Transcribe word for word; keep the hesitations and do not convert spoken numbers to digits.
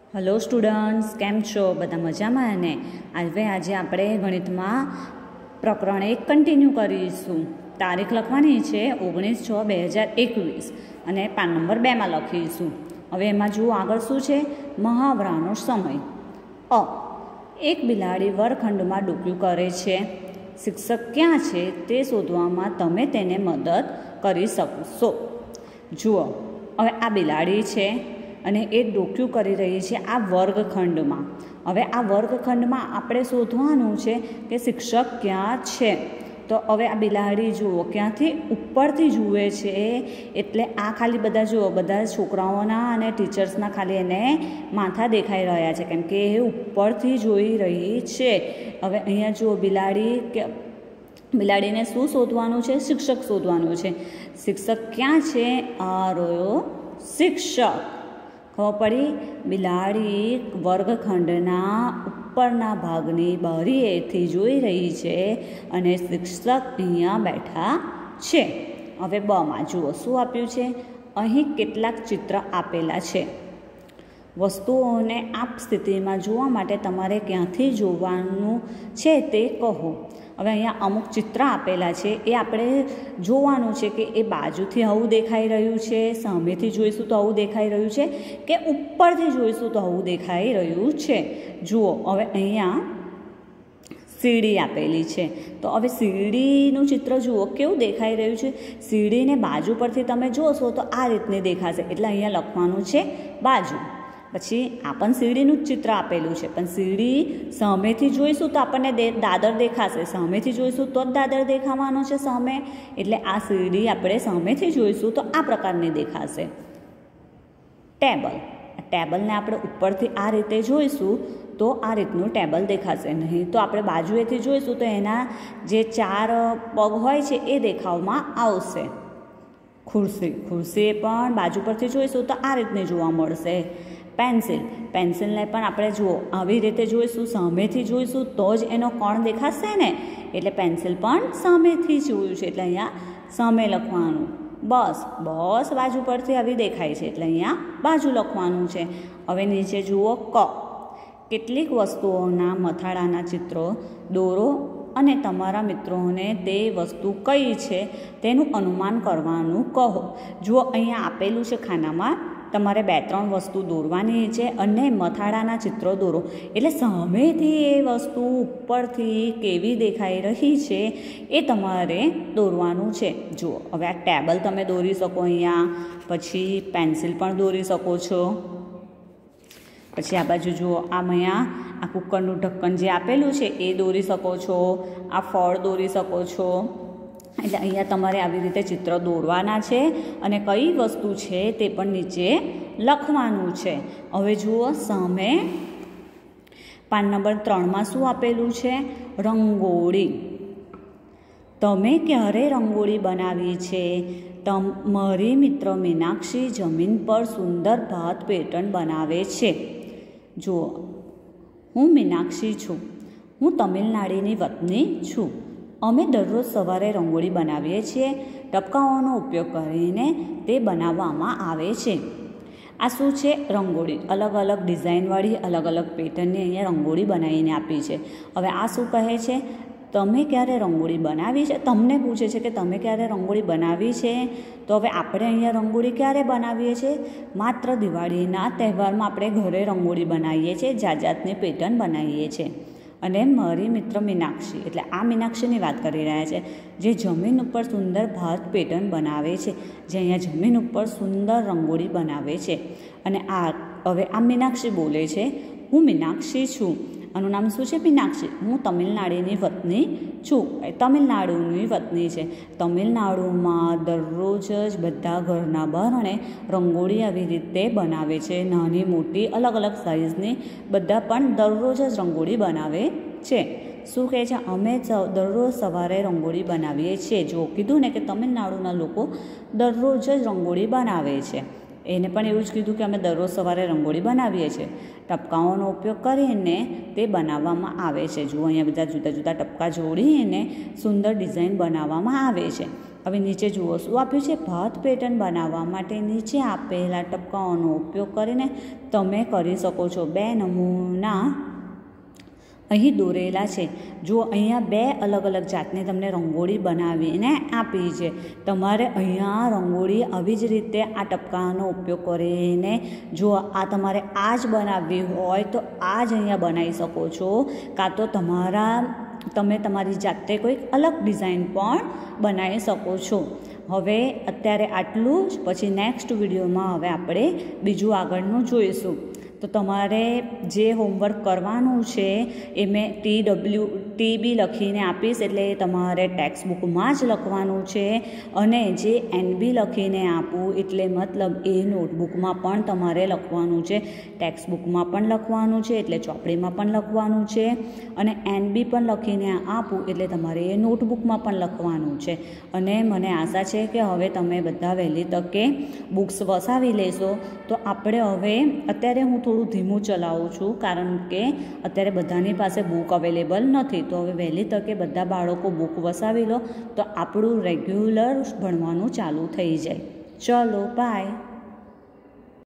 Hello students, केम छो? बधा मजामां ने? आज आज आपणे गणितमां प्रकरण एक कंटीन्यू करीशुं। तारीख लखवानी छे ओगनीस छ बे हज़ार एकवीस अने पान नंबर बे मां लखीशुं। हवे एमां जुओ आगळ शुं छे? मुहावरानो समय। अ एक बिलाड़ी वर्गखंडमां डूक्યું करे छे। शिक्षक क्यां छे ते शोधवामां तमे तेने मदद करी शकशो। जुओ, हवे आ बिलाड़ी छे અને એ ડોક્યું કરી રહી છે આ વર્ગખંડમાં। હવે આ વર્ગખંડમાં આપણે શોધવાનું છે કે શિક્ષક ક્યાં છે। તો હવે આ બિલાડી જુઓ ક્યાંથી ઉપરથી જુએ છે, એટલે આ ખાલી બધા જુઓ બધા છોકરાઓના અને ટીચર્સના ખાલી એને માથા દેખાઈ રહ્યા છે, કેમ કે એ ઉપરથી જોઈ રહી છે। હવે અહીંયા જુઓ બિલાડી કે બિલાડીને શું શોધવાનું છે? શિક્ષક શોધવાનું છે। શિક્ષક ક્યાં છે? આ રહ્યો શિક્ષક। ખબર પડી? બિલાડી વર્ગખંડના ઉપરના ભાગની બારીએથી જોઈ રહી છે અને શિક્ષક અહીંયા બેઠા છે। હવે બમાં જુઓ શું આપ્યું છે? અહીં કેટલાક ચિત્ર આપેલા છે। વસ્તુઓને આ સ્થિતિમાં જોવા માટે તમારે ક્યાંથી જોવાનું છે તે કહો। હવે અહીંયા અમુક ચિત્ર આપેલા છે, એ આપણે જોવાનું છે કે એ બાજુથી આવું દેખાઈ રહ્યું છે, સામેથી જોઈશું તો આવું દેખાઈ રહ્યું છે, કે ઉપરથી જોઈશું તો આવું દેખાઈ રહ્યું છે। જુઓ હવે અહીંયા સીડી આપેલી છે, તો હવે સીડીનું ચિત્ર જુઓ કેવું દેખાઈ રહ્યું છે। સીડીને બાજુ પરથી તમે જોશો તો આ રીતની દેખાશે, એટલે અહીંયા લખવાનું છે બાજુ। પછી આ પણ સીડીનું જ ચિત્ર આપેલું છે, પણ સીડી સામેથી જોઈશું તો આપણને દાદર દેખાશે, સામેથી જોઈશું તો જ દાદર દેખાવાનો છે સામે, એટલે આ સીડી આપણે સામેથી જોઈશું તો આ પ્રકારની દેખાશે। ટેબલ, ટેબલને આપણે ઉપરથી આ રીતે જોઈશું તો આ રીતનું ટેબલ દેખાશે, નહીં તો આપણે બાજુએથી જોઈશું તો એના જે ચાર પગ હોય છે એ દેખાવમાં આવશે। ખુરશી, ખુરશી પણ બાજુ પરથી જોઈશું તો આ રીતની જોવા મળશે। પેન્સિલ, પેન્સિલને પણ આપણે જુઓ આવી રીતે જોઈશું, સામેથી જોઈશું તો જ એનો કોણ દેખાશે ને, એટલે પેન્સિલ પણ સામેથી જોયું છે એટલે અહીંયા સામે લખવાનું। બસ, બસ બાજુ પરથી આવી દેખાય છે એટલે અહીંયા બાજુ લખવાનું છે। હવે નીચે જુઓ ક, કેટલીક વસ્તુઓના મથાળાના ચિત્રો દોરો અને તમારા મિત્રોને તે વસ્તુ કઈ છે તેનું અનુમાન કરવાનું કહો। જુઓ અહીંયા આપેલું છે ખાનામાં, તમારે બે ત્રણ વસ્તુ દોરવાની છે અને મથાળાના ચિત્રો દોરો, એટલે સામેથી એ વસ્તુ ઉપરથી કેવી દેખાઈ રહી છે એ તમારે દોરવાનું છે। જુઓ હવે આ ટેબલ તમે દોરી શકો અહીંયા, પછી પેન્સિલ પણ દોરી શકો છો। પછી આ બાજુ જુઓ આમ અહીંયા આ કુકરનું ઢક્કન જે આપેલું છે એ દોરી શકો છો, આ ફળ દોરી શકો છો। એટલે અહીંયા તમારે આવી રીતે ચિત્ર દોરવાના છે અને કઈ વસ્તુ છે તે પણ નીચે લખવાનું છે। હવે જુઓ સામે પાન નંબર ત્રણમાં શું આપેલું છે? રંગોળી। તમે ક્યારે રંગોળી બનાવી છે? તમારી મિત્ર મીનાક્ષી જમીન પર સુંદર ભાત પેટર્ન બનાવે છે। જુઓ, હું મીનાક્ષી છું, હું તમિલનાડુની વતની છું। અમે દરરોજ સવારે રંગોળી બનાવીએ છીએ, ટપકાઓનો ઉપયોગ કરીને તે બનાવવામાં આવે છે। આ શું છે? રંગોળી, અલગ અલગ ડિઝાઇનવાળી અલગ અલગ પેટર્નની અહીંયા રંગોળી બનાવીને આપી છે। હવે આ શું કહે છે? તમે ક્યારે રંગોળી બનાવી છે? તમને પૂછે છે કે તમે ક્યારે રંગોળી બનાવી છે? તો હવે આપણે અહીંયા રંગોળી ક્યારે બનાવીએ છીએ? માત્ર દિવાળીના તહેવારમાં આપણે ઘરે રંગોળી બનાવીએ છીએ, જાત જાતની પેટર્ન બનાવીએ છીએ। અને મારી મિત્ર મીનાક્ષી, એટલે આ મીનાક્ષીની વાત કરી રહ્યા છે, જે જમીન ઉપર સુંદર ભાત પેટર્ન બનાવે છે, જે અહીંયા જમીન ઉપર સુંદર રંગોળી બનાવે છે। અને આ હવે આ મીનાક્ષી બોલે છે, હું મીનાક્ષી છું, આનું નામ શું છે? મીનાક્ષી। હું તમિલનાડુની વતની છું, એ તમિલનાડુની વતની છે। તમિલનાડુમાં દરરોજ જ બધા ઘરના બારણે રંગોળી આવી રીતે બનાવે છે, નાની મોટી અલગ અલગ સાઇઝની બધા પણ દરરોજ જ રંગોળી બનાવે છે। શું કહે છે? અમે દરરોજ સવારે રંગોળી બનાવીએ છીએ। જો કીધું ને કે તમિલનાડુના લોકો દરરોજ જ રંગોળી બનાવે છે, એને પણ એવું જ કીધું કે અમે દરરોજ સવારે રંગોળી બનાવીએ છીએ, ટપકાઓનો ઉપયોગ કરીને તે બનાવવામાં આવે છે। જુઓ અહીંયા બધા જુદા જુદા ટપકા જોડીને સુંદર ડિઝાઇન બનાવવામાં આવે છે। હવે નીચે જુઓ શું આપ્યું છે, ભાત પેટર્ન બનાવવા માટે નીચે આપેલા ટપકાઓનો ઉપયોગ કરીને તમે કરી શકો છો. બે નમૂના અહીં દોરેલા છે. જો અહીંયા બે અલગ અલગ જાતની તમને રંગોળી બનાવીને આપી છે. તમારે અહીંયા રંગોળી આવી જ રીતે આ ટપકાનો ઉપયોગ કરીને જો આ તમારે આ જ બનાવવી હોય તો આ જ અહીંયા બનાવી શકો છો, કાં તો તમારા તમે તમારી જાતે કોઈક અલગ ડિઝાઇન પણ બનાવી શકો છો. હવે અત્યારે આટલું જ, પછી નેક્સ્ટ વિડીયોમાં હવે આપણે બીજું આગળનું જોઈશું. તો તમારે જે હોમવર્ક કરવાનું છે એ મેં ટી ડબલ્યુ ટી બી લખીને આપીશ, એટલે તમારે ટેક્સ્ટ બુકમાં જ લખવાનું છે. અને જે એન બી લખીને આપું એટલે મતલબ એ નોટબુકમાં પણ તમારે લખવાનું છે. ટેક્સ્ટ બુકમાં પણ લખવાનું છે એટલે ચોપડીમાં પણ લખવાનું છે, અને એન બી પણ લખીને આપું એટલે તમારે એ નોટબુકમાં પણ લખવાનું છે. અને મને આશા છે કે હવે તમે બધા વહેલી તકે બુક્સ વસાવી લેશો. તો આપણે હવે અત્યારે હું થોડું ધીમું ચલાવું છું, કારણ કે અત્યારે બધાની પાસે બુક અવેલેબલ નથી. તો હવે વહેલી તકે બધા બાળકો બુક વસાવી લો તો આપણું રેગ્યુલર ભણવાનું ચાલુ થઈ જાય. ચલો બાય.